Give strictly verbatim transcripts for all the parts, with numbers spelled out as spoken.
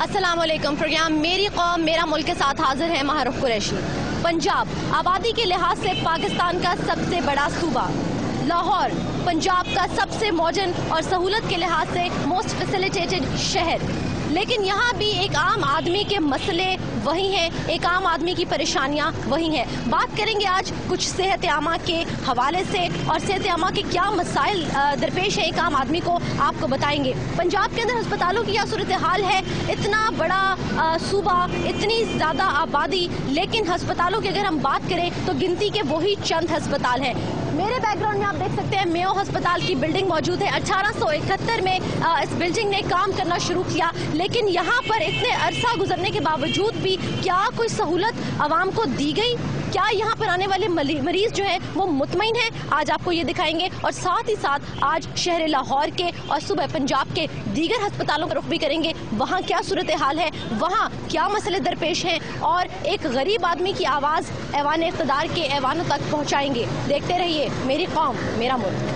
अस्सलाम वालेकुम। प्रोग्राम मेरी कौम मेरा मुल्क के साथ हाजिर है महारूफ कुरैशी। पंजाब आबादी के लिहाज से पाकिस्तान का सबसे बड़ा सूबा, लाहौर पंजाब का सबसे मॉडर्न और सहूलत के लिहाज से मोस्ट फैसिलिटेटेड शहर, लेकिन यहाँ भी एक आम आदमी के मसले वही हैं, एक आम आदमी की परेशानियाँ वही हैं। बात करेंगे आज कुछ सेहत आमा के हवाले से और सेहत आमा के क्या मसाइल दरपेश है एक आम आदमी को आपको बताएंगे। पंजाब के अंदर अस्पतालों की क्या सूरत हाल है, इतना बड़ा सूबा, इतनी ज़्यादा आबादी, लेकिन अस्पतालों की अगर हम बात करें तो गिनती के वही चंद अस्पताल हैं। मेरे बैकग्राउंड में आप देख सकते हैं मेयो अस्पताल की बिल्डिंग मौजूद है। अठारह सौ इकहत्तर में इस बिल्डिंग ने काम करना शुरू किया, लेकिन यहाँ पर इतने अरसा गुजरने के बावजूद भी क्या कोई सहूलत आवाम को दी गई? क्या यहाँ पर आने वाले मरीज जो है वो मुतमईन है? आज आपको ये दिखाएंगे और साथ ही साथ आज शहर लाहौर के और सुबह पंजाब के दीगर अस्पतालों का रुख भी करेंगे। वहाँ क्या सूरत हाल है, वहाँ क्या मसले दरपेश हैं और एक गरीब आदमी की आवाज़ ऐवान इक़्तिदार के ऐवानों तक पहुँचाएंगे। देखते रहिए मेरी कौम मेरा मुल्क।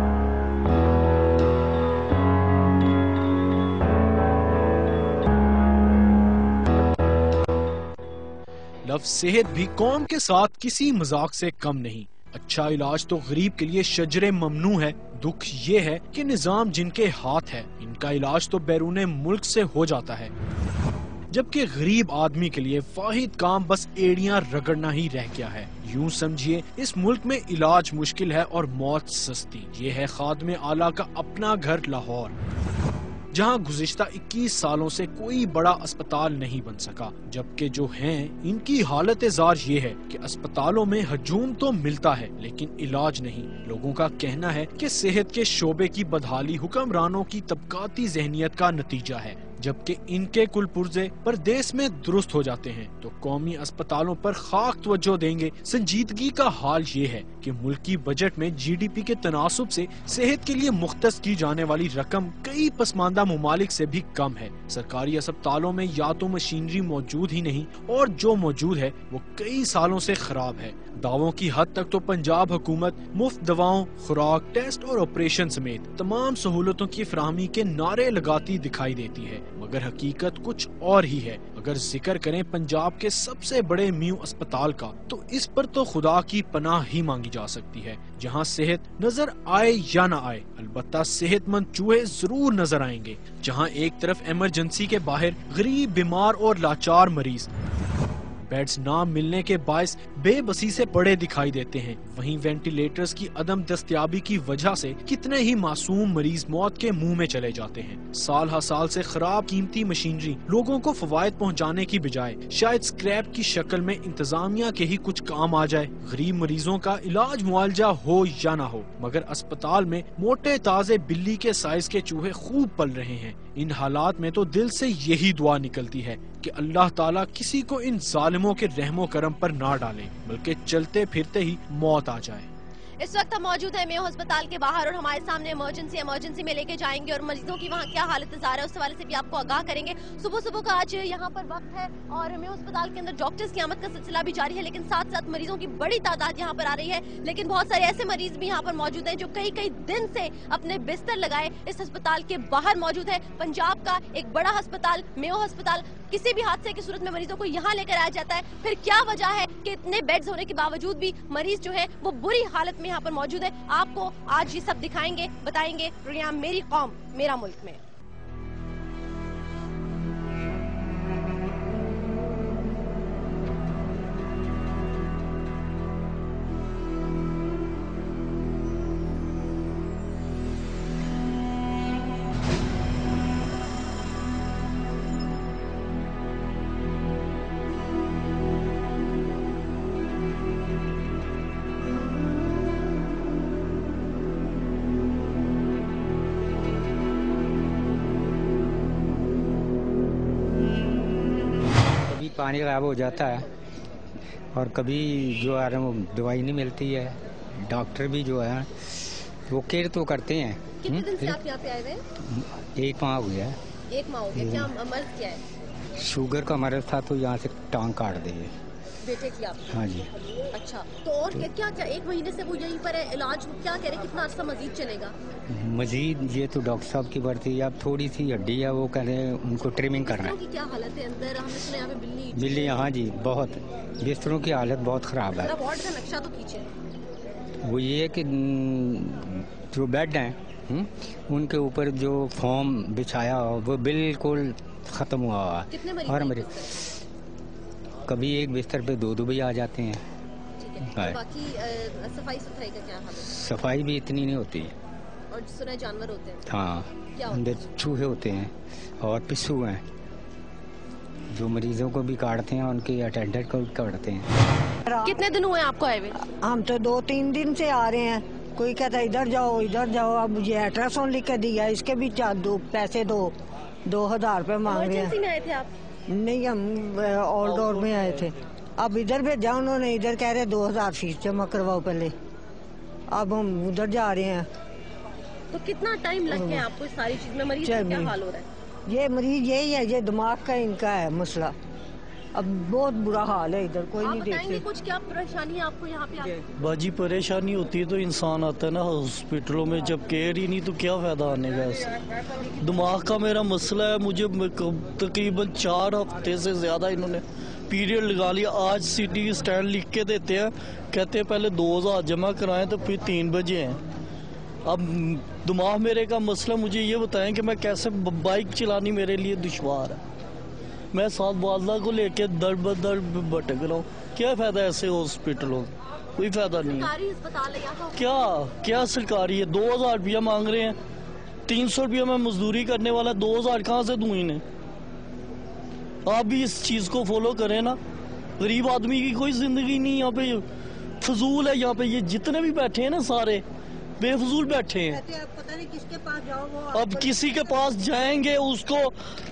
लफ्ज़ सेहत भी कौम के साथ किसी मजाक से कम नहीं। अच्छा इलाज तो गरीब के लिए शजरे ममनू है। दुख ये है कि निजाम जिनके हाथ है इनका इलाज तो बैरून मुल्क से हो जाता है, जबकि गरीब आदमी के लिए वाहिद काम बस एड़ियां रगड़ना ही रह गया है। यूं समझिए इस मुल्क में इलाज मुश्किल है और मौत सस्ती। ये है खादमे आला का अपना घर लाहौर, जहां गुज़िश्ता इक्कीस सालों से कोई बड़ा अस्पताल नहीं बन सका, जबकि जो हैं इनकी हालत जार ये है कि अस्पतालों में हजूम तो मिलता है लेकिन इलाज नहीं। लोगों का कहना है कि सेहत के शोबे की बदहाली हुक्मरानों की तबकाती जहनियत का नतीजा है, जबकि इनके कुल पुर्जे परदेश में दुरुस्त हो जाते हैं तो कौमी अस्पतालों पर खाक तवज्जो देंगे। संजीदगी का हाल ये है कि मुल्की बजट में जी डी पी के तनासुब से सेहत के लिए मुख्तस की जाने वाली रकम कई पसमानदा मुमालिक से भी कम है। सरकारी अस्पतालों में या तो मशीनरी मौजूद ही नहीं और जो मौजूद है वो कई सालों से खराब है। दावों की हद तक तो पंजाब हुकूमत मुफ्त दवाओं, खुराक, टेस्ट और ऑपरेशन समेत तमाम सहूलतों की फराहमी के नारे लगाती दिखाई देती है, मगर हकीकत कुछ और ही है। अगर जिक्र करें पंजाब के सबसे बड़े म्यू अस्पताल का तो इस पर तो खुदा की पनाह ही मांगी जा सकती है, जहां सेहत नजर आए या ना आए अलबत्ता सेहतमंद चूहे जरूर नजर आएंगे। जहां एक तरफ इमरजेंसी के बाहर गरीब, बीमार और लाचार मरीज बेड्स ना मिलने के बायस बेबसी से पड़े दिखाई देते हैं, वहीं वेंटिलेटर्स की अदम दस्तयाबी की वजह से कितने ही मासूम मरीज मौत के मुंह में चले जाते हैं। साल हर साल से खराब कीमती मशीनरी लोगों को फवायद पहुंचाने की बजाय शायद स्क्रैप की शक्ल में इंतजामिया के ही कुछ काम आ जाए। गरीब मरीजों का इलाज मुआवजा हो या ना हो, मगर अस्पताल में मोटे ताजे बिल्ली के साइज के चूहे खूब पल रहे हैं। इन हालात में तो दिल से यही दुआ निकलती है कि अल्लाह ताला किसी को इन जालिमों के रहमो करम पर ना डाले, बल्कि चलते फिरते ही मौत आ जाए। इस वक्त हम मौजूद है मेयो अस्पताल के बाहर और हमारे सामने इमरजेंसी इमरजेंसी में लेके जाएंगे और मरीजों की वहाँ क्या हालत जार है उस हवाले से भी आपको आगाह करेंगे। सुबह सुबह का आज यहाँ पर वक्त है और मेयो अस्पताल के अंदर डॉक्टर्स की आमद का सिलसिला भी जारी है, लेकिन साथ साथ मरीजों की बड़ी तादाद यहाँ पर आ रही है। लेकिन बहुत सारे ऐसे मरीज भी यहाँ पर मौजूद हैं जो कई कई दिन से अपने बिस्तर लगाए इस अस्पताल के बाहर मौजूद है। पंजाब का एक बड़ा अस्पताल मेयो अस्पताल, किसी भी हादसे की सूरत में मरीजों को यहाँ लेकर आया जाता है। फिर क्या वजह है कि इतने बेड्स होने के बावजूद भी मरीज जो है वो बुरी हालत में यहाँ पर मौजूद है? आपको आज ये सब दिखाएंगे, बताएंगे प्रोग्राम मेरी कौम मेरा मुल्क में। पानी गायब हो जाता है और कभी जो है वो दवाई नहीं मिलती है। डॉक्टर भी जो है वो केयर तो करते हैं। कितने दिन से आप यहाँ पे आए हुए? एक माह हो गया। एक माह हो गया। क्या मर्ज क्या है? शुगर का मर्ज था तो यहाँ से टांग काट दी। बेटे की आपकी? हाँ जी। अच्छा, तो और क्या क्या क्या एक महीने से वो यहीं पर है, इलाज क्या कह रहे, कितना अर्सा मजीद चलेगा? मजीद ये तो डॉक्टर साहब की बढ़ती है, अब थोड़ी सी हड्डी है, वो कह रहे हैं उनको ट्रिमिंग करना है। की क्या हालत है अंदर? हमने सुना यहाँ पे बिल्ली बिल्ली, हाँ जी, बहुत बिस्तरों की हालत बहुत ख़राब है। वार्ड का नक्शा तो खींचे। वो ये कि जो बेड हैं हुँ? उनके ऊपर जो फॉर्म बिछाया हो वो बिल्कुल ख़त्म हुआ हुआ है। कितने मरीज और हैं मरीज कभी एक बिस्तर पे दो दो भी आ जाते हैं। ठीक है। है। तो बाकी अ, सफाई सुथराई का क्या हाल है? सफाई भी इतनी नहीं होती। और सुना है जानवर होते हैं? हाँ, क्या होता अंदर चूहे होते हैं और पिस्सू हैं जो मरीजों को भी काटते हैं, उनके अटेंडेंट को भी काटते हैं। कितने दिन हुए आपको आए हुए? हम तो दो तीन दिन से आ रहे हैं। कोई कहता है इधर जाओ इधर जाओ। अब मुझे अल्ट्रासाउंड लिख के दिया, इसके भी चार दो पैसे दो दो हजार रुपये मांग रहे इमरजेंसी हैं। में आए थे आप? नहीं, हम आउटडोर में आए थे। अब इधर भेजा उन्होंने, इधर कह रहे दो हजार फीस जमा करवाओ पहले। अब हम उधर जा रहे हैं। तो कितना टाइम लग गया आपको इस सारी चीज में? मरीज का क्या हाल हो रहा है? ये मरीज यही है, ये दिमाग का इनका है मसला। अब बहुत बुरा हाल है इधर, कोई आप नहीं बताएंगे देखते। कुछ क्या परेशानी है आपको यहाँ पे? आप बाजी परेशानी होती है तो इंसान आता है ना हॉस्पिटलों में, जब केयर ही नहीं तो क्या फायदा आने का ऐसे। दिमाग का मेरा मसला है, मुझे तकरीबन चार हफ्ते से ज़्यादा इन्होंने पीरियड लगा लिया। आज सिटी स्टैंड लिख के देते हैं, कहते हैं पहले दो हज़ार जमा कराएं तो फिर तीन बजे हैं। अब दिमाग मेरे का मसला, मुझे ये बताएं कि मैं कैसे बाइक चलानी मेरे लिए दुश्वार है। मैं साथ वालदा को लेके दर बदर भटक रहा हूँ। क्या फायदा ऐसे हॉस्पिटलों, कोई फायदा नहीं है। सरकारी अस्पताल है यहाँ का? क्या क्या सरकारी है? दो हजार रुपया मांग रहे हैं। तीन सौ रुपया मैं मजदूरी करने वाला, दो हजार कहाँ से दूं इन्हें? आप भी इस चीज को फॉलो करें ना। गरीब आदमी की कोई जिंदगी नहीं यहाँ पे, फजूल है यहाँ पे। ये जितने भी बैठे हैं ना सारे बेफजूल बैठे हैं। पता नहीं किसके पास जाओ, वो अब किसी के पास जाएंगे, उसको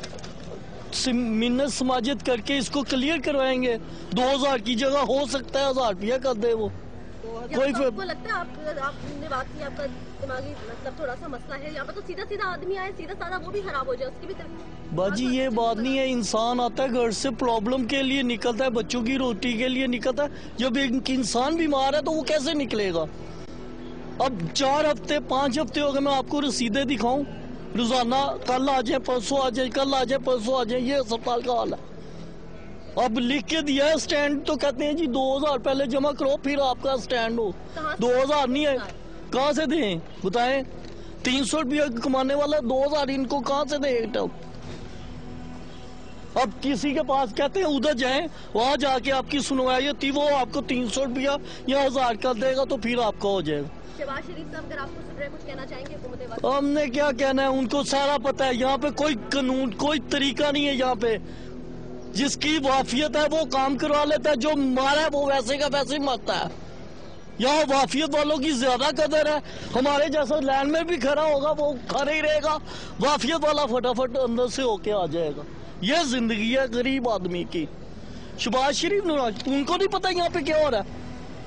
मिन्नत समाजियत करके इसको क्लियर करवाएंगे। दो हजार की जगह हो सकता है हजार रुपया कर दे वो। कोई तो फिर आपको लगता है आप आपने बात की, आपका दिमागी मतलब थोड़ा सा मसला है यहाँ पे, तो सीधा सीधा आदमी आए सीधा साधा वो भी खराब हो जाए, उसकी भी तरफ। बाजी ये बात नहीं है। इंसान आता है घर से प्रॉब्लम के लिए निकलता है, बच्चों की रोटी के लिए निकलता है। जब एक इंसान बीमार है तो वो कैसे निकलेगा? अब चार हफ्ते पांच हफ्ते हो गए, मैं आपको रसीदें दिखाऊं रोजाना, कल आ जाए परसों आ जाए, कल आ जाए परसों आ जाए, ये अस्पताल का हाल है। अब लिख के दिया है स्टैंड, तो कहते हैं जी दो हजार पहले जमा करो फिर आपका स्टैंड हो। दो हजार नहीं है, कहाँ से दें बताएं? तीन सौ रुपया कमाने वाला दो हजार इनको कहाँ से दें? अब किसी के पास कहते हैं उधर जाएं, वहां जाके आपकी सुनवाई होती, वो आपको तीन सौ रुपया या हजार कर देगा तो फिर आपका हो जाएगा। शहबाज शरीफ साहब अगर आपको सुन रहे कुछ कहना चाहेंगे हुकूमत वक्त? हमने क्या कहना है, उनको सारा पता है। यहाँ पे कोई कानून कोई तरीका नहीं है। यहाँ पे जिसकी वाफियत है वो काम करवा लेता है, जो मारा है वो वैसे का वैसे ही मरता है। यहाँ वाफियत वालों की ज्यादा कदर है। हमारे जैसा लैंड में भी खड़ा होगा वो खड़ा ही रहेगा, वाफियत वाला फटाफट अंदर से होके आ जाएगा। ये जिंदगी है गरीब आदमी की। शहबाज शरीफ उनको नहीं पता यहाँ पे क्या हो रहा है।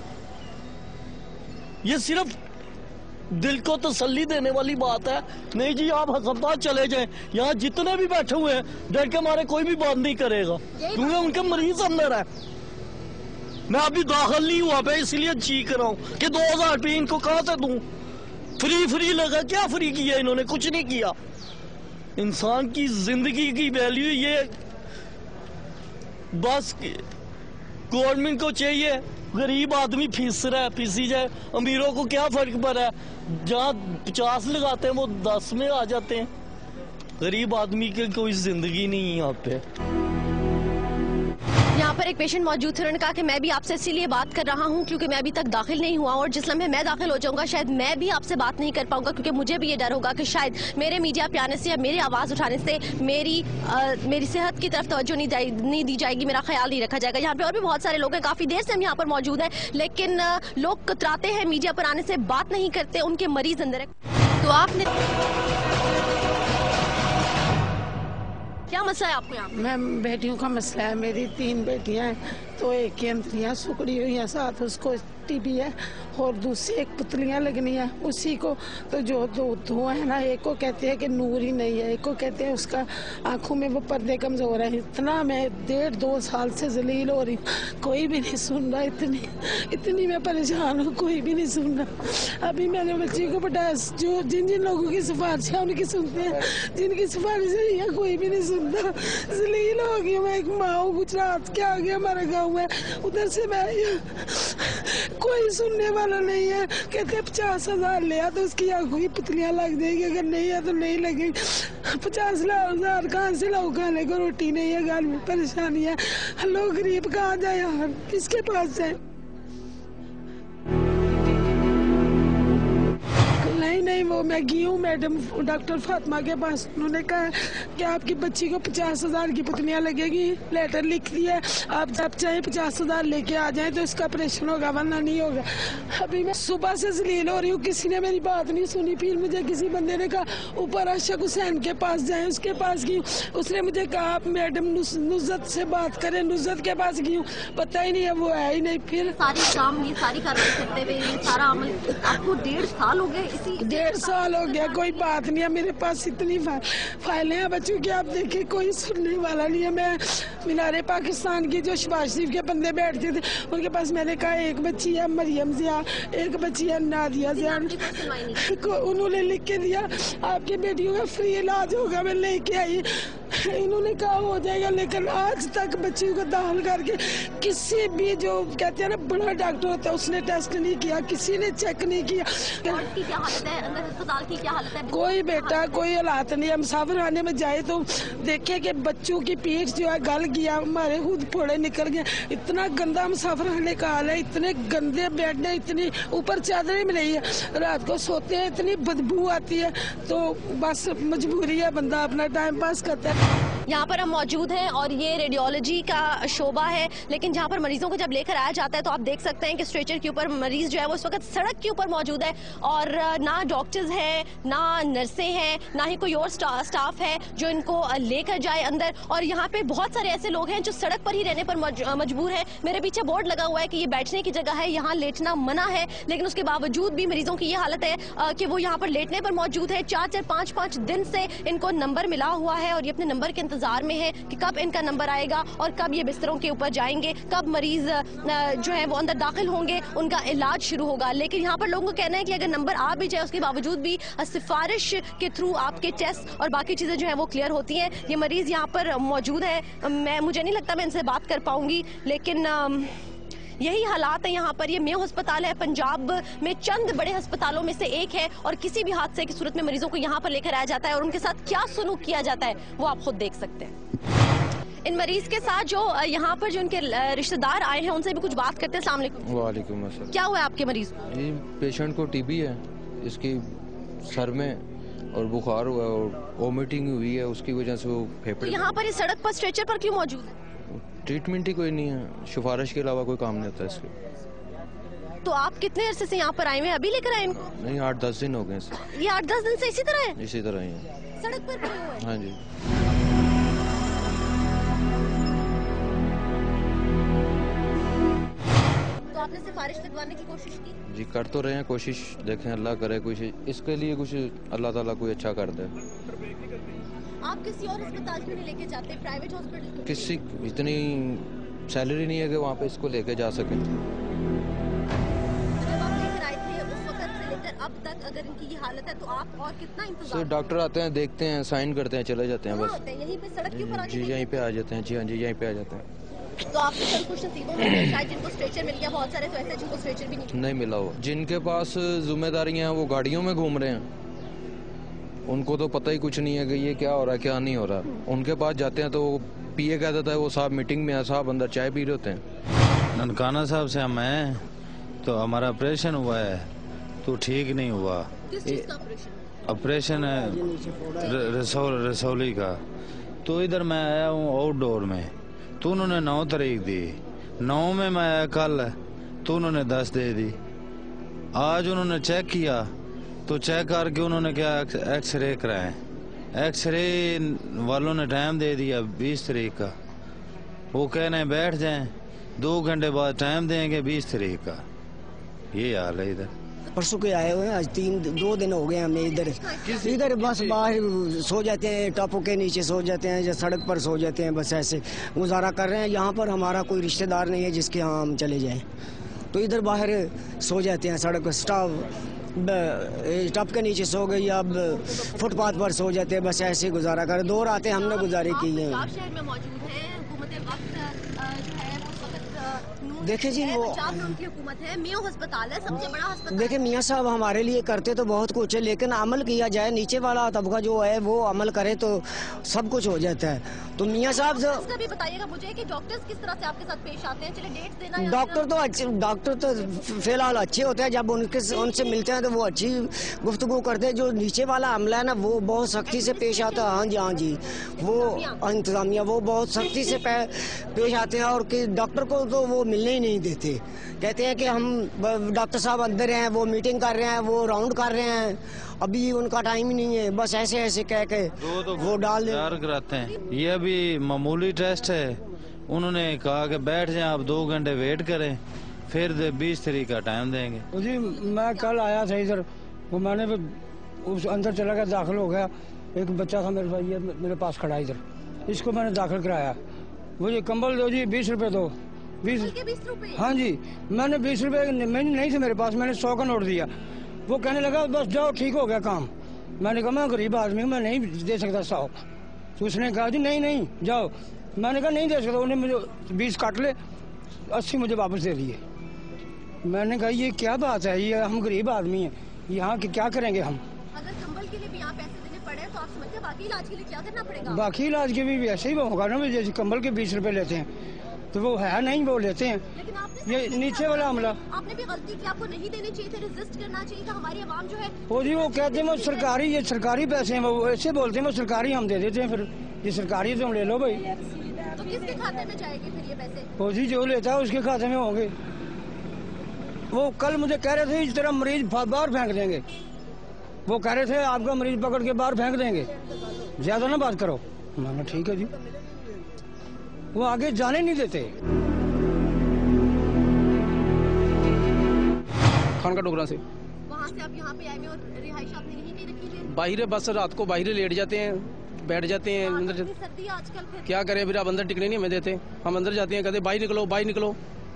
ये सिर्फ दिल को तसल्ली देने वाली बात है। नहीं जी आप अस्पताल चले जाएं, यहाँ जितने भी बैठे हुए हैं डर के मारे कोई भी बात नहीं करेगा, क्योंकि उनके मरीज अंदर है। मैं अभी दाखिल नहीं हुआ पे, इसलिए चीख रहा हूँ कि दो हजार रुपये इनको कहाँ से दूं? फ्री फ्री लगा, क्या फ्री किया इन्होंने? कुछ नहीं किया। इंसान की जिंदगी की वैल्यू ये बस गवर्नमेंट को चाहिए। गरीब आदमी फीस रहा है, फीसी जाए, अमीरों को क्या फर्क पड़ रहा है? जहाँ पचास लगाते हैं वो दस में आ जाते हैं। गरीब आदमी की कोई जिंदगी नहीं है यहाँ पे। यहाँ पर एक पेशेंट मौजूद थे, उन्होंने कहा कि मैं भी आपसे इसीलिए बात कर रहा हूँ क्योंकि मैं अभी तक दाखिल नहीं हुआ, और जिस लम्हे मैं दाखिल हो जाऊंगा शायद मैं भी आपसे बात नहीं कर पाऊंगा, क्योंकि मुझे भी ये डर होगा कि शायद मेरे मीडिया पे आने से या मेरी आवाज़ उठाने से मेरी आ, मेरी सेहत की तरफ तवज्जो नहीं, नहीं दी जाएगी, मेरा ख्याल नहीं रखा जाएगा। यहाँ पे और भी बहुत सारे लोग हैं, काफ़ी देर से हम यहाँ पर मौजूद हैं, लेकिन आ, लोग कतराते हैं, मीडिया पर आने से बात नहीं करते, उनके मरीज अंदर है। तो आपने क्या मसला है आपको यहाँ? मैं बेटियों का मसला है। मेरी तीन बेटियां हैं, तो एक की अंतरियां सुकड़ी हुई हैं, साथ उसको टीबी है और दूसरी एक पुतलियां लगनी है उसी को। तो जो दो दो है ना, एक को कहते हैं कि नूर ही नहीं है, एक को कहते हैं उसका आंखों में वो पर्दे कमजोर है। इतना मैं डेढ़ दो साल से जलील हो रही हूँ, कोई भी नहीं सुन रहा। इतनी इतनी मैं परेशान हूँ, कोई भी नहीं सुन रहा। अभी मैंने बच्ची को बताया, जो जिन जिन लोगों की सिफारिश है उनकी सुनते हैं, जिनकी सिफारिश नहीं है कोई भी नहीं सुनता। जलील हो गई मैं, एक माँ हूँ, गुजरात के आगे हमारा गाँव है, उधर से मैं कोई सुनने वाला नहीं है। कहते पचास हजार लिया तो उसकी आंखों की पुतलियां लग जाएगी, अगर नहीं है तो नहीं लगेगी। पचास हजार कहाँ से लाओ, खाने को रोटी नहीं है, घर में परेशानी है, लोग गरीब कहाँ जाए यार, किसके पास जाए? नहीं नहीं वो मैं गई हूँ मैडम डॉक्टर फातिमा के पास, उन्होंने कहा कि आपकी बच्ची को पचास हजार की पुतलियां लगेगी, लेटर लिख दिया, आप जब चाहे पचास हजार लेके आ जाएं तो इसका ऑपरेशन होगा वरना नहीं होगा। अभी मैं सुबह से जलील हो रही हूँ, किसी ने मेरी बात नहीं सुनी। फिर मुझे किसी बंदे ने कहा ऊपर अशक हुसैन के पास जाए, उसके पास गई, उसने मुझे कहा आप मैडम नुज़त से बात करें, नुज़त के पास गई हूँ, पता ही नहीं है वो है ही नहीं। फिर सारी काम ये सारी कार्रवाई करते हुए ये सारा अमल आपको डेढ़ साल हो गए? इसी डेढ़ साल हो गया, कोई बात नहीं है। मेरे पास इतनी फाइलें हैं बच्चों की, आप देखिए कोई सुनने वाला नहीं है। मैं मीनारे पाकिस्तान की जो शहबाज शरीफ के बंदे बैठते थे उनके पास मैंने कहा एक बच्ची है मरियम जिया, एक बच्ची है नादिया जिया, उन्होंने लिख के दिया आपकी बेटियों का फ्री इलाज होगा, मैं लेके आई, इन्होंने कहा हो जाएगा, लेकिन आज तक बच्ची को दाखिल करके किसी भी जो कहते हैं ना बड़ा डॉक्टर होता है उसने टेस्ट नहीं किया, किसी ने चेक नहीं किया। की क्या हालत है, अंदर अस्पताल की क्या हालत है? कोई बेटा कोई हालात नहीं है। मुसाफिर खाने में जाए तो देखे कि बच्चों की पीठ जो है गल गया, हमारे खुद फोड़े निकल गए। इतना गंदा मुसाफिर खाने का हाल है, इतने गंदे बेड है, इतनी ऊपर चादरें भी नहीं है, रात को सोते हैं इतनी बदबू आती है, तो बस मजबूरी है, बंदा अपना टाइम पास करता है। यहाँ पर हम मौजूद हैं और ये रेडियोलॉजी का शोबा है, लेकिन जहाँ पर मरीजों को जब लेकर आया जाता है तो आप देख सकते हैं कि स्ट्रेचर के ऊपर मरीज जो है वो इस वक्त सड़क के ऊपर मौजूद है और ना डॉक्टर्स हैं, ना नर्सें हैं, ना ही कोई और स्टा, स्टाफ है जो इनको लेकर जाए अंदर। और यहाँ पे बहुत सारे ऐसे लोग हैं जो सड़क पर ही रहने पर मजबूर है। मेरे पीछे बोर्ड लगा हुआ है कि ये बैठने की जगह है, यहाँ लेटना मना है, लेकिन उसके बावजूद भी मरीजों की ये हालत है कि वो यहाँ पर लेटने पर मौजूद है। चार चार पाँच पाँच दिन से इनको नंबर मिला हुआ है और ये अपने नंबर के इंतजार में है कि कब इनका नंबर आएगा और कब ये बिस्तरों के ऊपर जाएंगे, कब मरीज जो है वो अंदर दाखिल होंगे, उनका इलाज शुरू होगा। लेकिन यहाँ पर लोगों का कहना है कि अगर नंबर आ भी जाए उसके बावजूद भी सिफारिश के थ्रू आपके टेस्ट और बाकी चीजें जो है वो क्लियर होती हैं। ये मरीज यहाँ पर मौजूद है, मैं मुझे नहीं लगता मैं इनसे बात कर पाऊंगी, लेकिन यही हालात है यहाँ पर। ये मेयो अस्पताल है, पंजाब में चंद बड़े अस्पतालों में से एक है और किसी भी हादसे की सूरत में मरीजों को यहाँ पर लेकर आया जाता है और उनके साथ क्या सलूक किया जाता है वो आप खुद देख सकते हैं। इन मरीज के साथ जो यहाँ पर जो उनके रिश्तेदार आए हैं उनसे भी कुछ बात करते हैं। अस्सलाम वालेकुम। वालेकुम अस्सलाम। क्या हुआ है आपके मरीज? ये पेशेंट को टीबी है, इसकी सर में और बुखार हुआ है और वोमिटिंग हुई है, उसकी वजह से वो फेफड़े। तो यहाँ पर इस सड़क पर स्ट्रेचर पर क्यों मौजूद है? ट्रीटमेंट ही कोई नहीं है, सिफारिश के अलावा कोई काम नहीं होता इसके। तो आप कितने अरसे से यहाँ पर आए हुए? अभी लेकर आए इनको? नहीं, आठ दस दिन हो गए। ये आठ दस दिन से इसी तरह है? इसी तरह ही है, सड़क पर पड़े हुए हैं? हाँ जी। तो आपने सिफारिश लगवाने की कोशिश की? जी कर तो रहे हैं कोशिश, देखें अल्लाह करे कुछ इसके लिए, कुछ अल्लाह ताला कोई अच्छा कर दे। आप किसी और अस्पताल क्यों नहीं लेके जाते, प्राइवेट हॉस्पिटल? किसी इतनी सैलरी नहीं है कि वहाँ पे इसको लेके जा सके। जब आप लेकर आए थे उस वक्त से लेकर अब तक अगर इनकी ये हालत है तो आप और कितना इंतजार? सर डॉक्टर आते हैं, देखते हैं, साइन करते हैं, चले जाते हैं बस। यहीं पे सड़क के ऊपर? जी यहीं पे आ जाते हैं। जी हाँ जी, यहीं पे आ जाते हैं। तो आपके साथ कुछ नसीबों में शायद जिनको स्ट्रेचर मिल गया, बहुत सारे तो ऐसे जिनको स्ट्रेचर भी नहीं नहीं मिला हो। जिनके पास जिम्मेदारियां हैं वो गाड़ियों में घूम रहे हैं, उनको तो पता ही कुछ नहीं है कि ये क्या हो रहा है क्या नहीं हो रहा। उनके पास जाते हैं तो पीए कह देता है वो साहब मीटिंग में है, साहब अंदर चाय पी रहे होते हैं। ननकाना साहब से हम हैं, तो हमारा ऑपरेशन हुआ है तो ठीक नहीं हुआ। किस चीज का ऑपरेशन? ऑपरेशन है रसौल रसौली का। तो इधर मैं आया हूँ आउटडोर में, तो उन्होंने नौ तारीख दी, नौ में मैं आया कल तो उन्होंने दस दे दी। आज उन्होंने चेक किया तो चेक करके उन्होंने क्या एक्सरे कराए, एक्सरे वालों ने टाइम दे दिया बीस तारीख का। वो कह रहे बैठ जाएं, दो घंटे बाद टाइम देंगे बीस तारीख का। ये हाल है इधर। परसों के आए हुए हैं, आज तीन दो दिन हो गए हमें इधर इधर बस बाहर सो जाते हैं, टॉपों के नीचे सो जाते हैं या सड़क पर सो जाते हैं, बस ऐसे गुजारा कर रहे हैं। यहाँ पर हमारा कोई रिश्तेदार नहीं है जिसके यहाँ हम चले जाएं, तो इधर बाहर सो जाते हैं, सड़क स्टाफ स्टाफ के नीचे सो गई, अब फुटपाथ पर सो जाते हैं, बस ऐसे गुजारा कर। दो रातें हमने गुजारे की हैं। शहर में मौजूद है, हुकूमत वक्त जो है वो देखे जी, वो पंजाब में उनकी हुकूमत है, मियां अस्पताल है, सबसे बड़ा अस्पताल। देखे मियां साहब हमारे लिए करते तो बहुत कुछ है, लेकिन अमल किया जाए, नीचे वाला तबका जो है वो अमल करे तो सब कुछ हो जाता है। तो मियां साहब इसका भी बताइएगा मुझे कि डॉक्टर्स किस तरह से आपके साथ पेश आते हैं। चलिए डेट देना। डॉक्टर तो अच्छे डॉक्टर तो फिलहाल अच्छे होते हैं, जब उनके उनसे मिलते हैं तो वो अच्छी गुफ्तगू करते हैं। जो नीचे वाला अमला है ना वो बहुत सख्ती से पेश आता है। हाँ जी हाँ जी, वो इंतजामिया वो बहुत सख्ती से पेश आते हैं, और कि डॉक्टर को तो वो मिलने ही नहीं देते। कहते हैं कि हम डॉक्टर साहब अंदर हैं, वो मीटिंग कर रहे हैं, वो राउंड कर रहे हैं, अभी उनका टाइम ही नहीं है, बस ऐसे ऐसे कह के दो तो वो डाल दे कराते हैं। ये अभी मामूली टेस्ट है, उन्होंने कहा कि बैठ जाएं आप, दो घंटे वेट करें, फिर बीस तारीख का टाइम देंगे। जी मैं कल आया था इधर, वो मैंने उस अंदर चला गया, दाखिल हो गया। एक बच्चा था मेरे भाई मेरे पास खड़ा इधर, इसको मैंने दाखिल कराया। मुझे कंबल दो जी, बीस रुपए दो। बीस रुपए? हाँ जी, मैंने बीस रुपए मैंने नहीं थे मेरे पास, मैंने सौ का नोट दिया। वो कहने लगा बस जाओ ठीक हो गया काम। मैंने कहा मैं गरीब आदमी हूँ, मैं नहीं दे सकता सौ। तो उसने कहा जी नहीं नहीं जाओ। मैंने कहा नहीं दे सकता। उन्हें मुझे बीस काट ले, अस्सी मुझे वापस दे दिए। मैंने कहा ये क्या बात है, ये हम गरीब आदमी हैं, यहाँ के क्या करेंगे हम। अगर कंबल के लिए भी यहाँ पैसे देने पड़े तो आप समझते बाकी इलाज के लिए क्या करना पड़ेगा? बाकी इलाज के भी ऐसे ही होगा ना, जैसे कंबल के बीस रुपए लेते हैं तो वो है नहीं, वो लेते हैं। लेकिन आपने ये नीचे वाला हमला आपने भी गलती की, आपको नहीं देने चाहिए थे, रेजिस्ट करना चाहिए था। हमारी आवाम जो है वो जी वो कहते हैं वो सरकारी, ये सरकारी पैसे हैं, वो ऐसे बोलते हैं वो सरकारी हम दे देते हैं, फिर ये सरकारी तुम ले लो भाई। तो किसके खाते में जाएंगे फिर ये पैसे? वो जी जो लेता है उसके खाते में होंगे। वो कल मुझे कह रहे थे इस तरह मरीज बाहर फेंक देंगे, वो कह रहे थे आपका मरीज पकड़ के बाहर फेंक देंगे, ज्यादा ना बात करो। मैंने ठीक है जी, वो आगे जाने नहीं देते। खान का डोगरा से वहाँ से आप यहाँ पे आए हैं और रिहाइश आपने यहीं नहीं रखी है? बाहर बस रात को बाहर लेट जाते हैं, बैठ जाते हैं अंदर। सर्दी आजकल फिर क्या करें, फिर आप अंदर टिकने नहीं हमें देते, हम अंदर जाते हैं, कहते बाहर निकलो बाहर निकलो।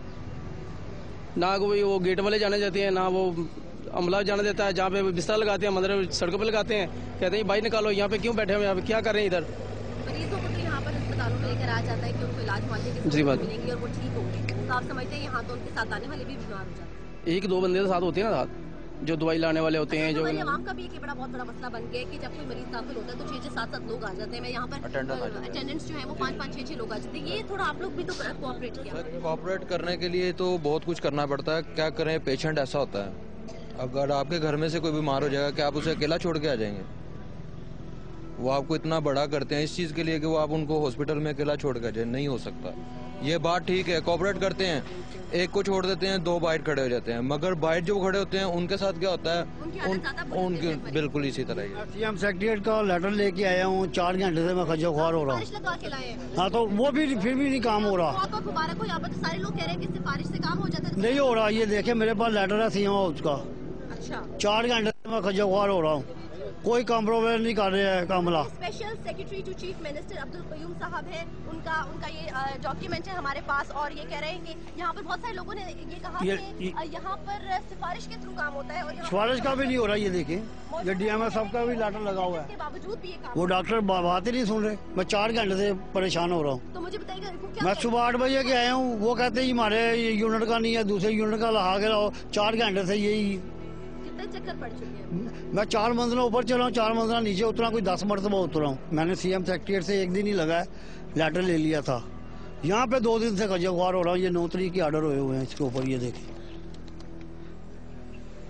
ना कोई वो गेट वाले जाने देते हैं, ना वो अमला जाने देता है। जहाँ पे बिस्तर लगाते हैं हम अंदर सड़कों पे लगाते हैं, कहते हैं बाहर निकालो, यहाँ पे क्यों बैठे हो, यहाँ पे क्या कर रहे हैं इधर। मरीजों को तो यहाँ पर अस्पतालों में लेकर आ जाता है कि उनको इलाज मुआवजे जी बात मिलेंगे और वो ठीक होंगे। तो आप समझते हैं यहाँ तो उनके साथ आने वाले भी बीमार हो जाते हैं। एक दो बंदे तो साथ होते हैं ना, साथ जो दवाई लाने वाले होते हैं। जो आवाम का भी एक बड़ा बहुत बड़ा मसला बन गया कि जब कोई मरीज दाखिल होता है तो छह छह सात सात लोग आ जाते हैं। मैं यहाँ पर अटेंडेंट्स जो है वो पाँच पाँच छह छह लोग आ जाते हैं। ये थोड़ा आप लोग भी तो कोऑपरेट किया। कोऑपरेट करने के लिए तो बहुत कुछ करना पड़ता है, क्या करें, पेशेंट ऐसा होता है, अगर आपके घर में से कोई बीमार हो जाएगा क्या आप उसे अकेला छोड़ के आ जाएंगे? वो आपको इतना बड़ा करते हैं इस चीज़ के लिए कि वो आप उनको हॉस्पिटल में अकेला छोड़ के आ जाए, नहीं हो सकता। ये बात ठीक है, कोऑपरेट करते हैं, एक को छोड़ देते हैं, दो बाइट खड़े हो जाते हैं, मगर बाइट जो खड़े होते हैं उनके साथ क्या होता है, उन, उनके बिल्कुल इसी तरह ही। सीएम सेक्रेटरी का लेटर लेके आया हूँ, चार घंटे से मैं खज्जो ख्वार हो रहा हूँ। हाँ तो वो भी फिर भी नहीं काम हो रहा। मुबारक हो, यहाँ पर सारे लोग कह रहे हैं कि सिफारिश से काम हो जाता है। नहीं हो रहा, ये देखे मेरे पास लेटर है सीएम हाउस का। अच्छा, चार घंटे से मैं खज्जो ख्वार हो रहा हूँ, कोई कॉम्प्रोमाइज नहीं कर रहे हैं कामला। Special secretary to chief minister Abdul Qayyum साहब है, उनका उनका ये डॉक्यूमेंट है हमारे पास, और ये कह रहे हैं कि यहाँ पर बहुत सारे लोगों ने ये कहा कि यहाँ पर सिफारिश के थ्रू काम होता है और सिफारिश का भी नहीं हो रहा। ये देखिए ये डीएमओ सबका भी लेटर लगा हुआ है, बावजूद भी वो डॉक्टर बात ही नहीं सुन रहे। मैं चार घंटे से परेशान हो रहा हूँ। तो मुझे बताइएगा, मैं सुबह आठ बजे के आया हूँ, वो कहते हैं हमारे यूनिट का नहीं है, दूसरे यूनिट का लगा के लाओ। चार घंटे से यही चक्कर पड़ चुके हैं। मैं चार मंजिला ऊपर चला हूँ, चार मंजिला नीचे उतरा, कोई दस मरतबा उतरा हूँ। मैंने सीएम सेक्रेटरी से एक दिन ही लगा है, लेटर ले लिया था। यहाँ पे दो दिन से खज्जख्वार हो रहा हूँ। ये नौ तारीख के ऑर्डर हुए हुए हैं इसके ऊपर, ये देखें।